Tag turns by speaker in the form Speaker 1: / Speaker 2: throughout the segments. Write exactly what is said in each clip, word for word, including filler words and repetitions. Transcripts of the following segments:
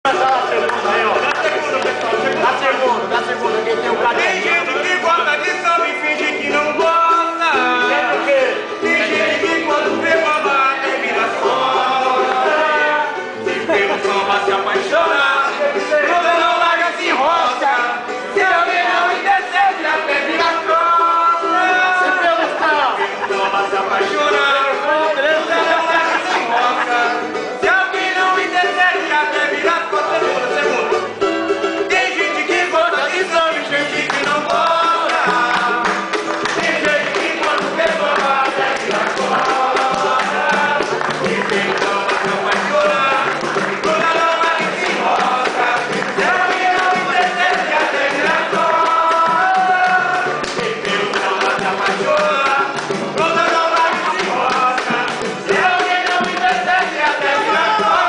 Speaker 1: começar na segunda aí, ó. Na segunda, pessoal. Na segunda, na segunda, quem tem o caderno.
Speaker 2: Tem gente que gosta de samba e finge que não gosta.
Speaker 1: Tem o quê?
Speaker 2: Tem gente que quando vê mamá até vira sola. Se pelo samba se apaixona, quando não larga se enrosca. Se alguém não intercede até vira cola.
Speaker 1: Se pelo samba
Speaker 2: Se apaixona, quando não larga se enrosca. Se alguém não intercede até vira cola. Segunda, segunda. Tem gente que gosta de samba e gente que não gosta. Tem gente que quando vê mamá até vira cola. Se pelo samba se apaixona, quando não larga se enrosca. Se alguém não intercede até vira cola. Se pelo samba se apaixona, quando não larga se enrosca. Se alguém não intercede até vira cola.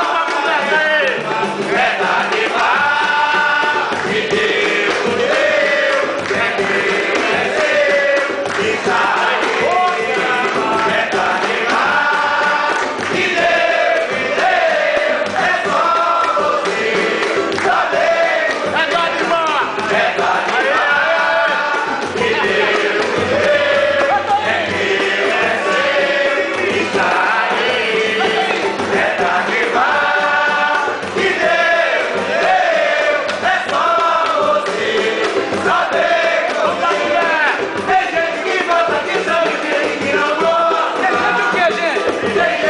Speaker 2: Verdade vai, que Deus deu, é Deus, é seu, e sai verdade vai, que Deus me deu, é só você saber.
Speaker 1: Verdade, mano.
Speaker 2: Verdade vai, que Deus me deu, é Deus, é seu, e sai verdade vai, que Deus me deu, é só você saber. Outra mulher, tem gente que gosta de samba e tem gente que não gosta. Tem gente o quê, gente? Tem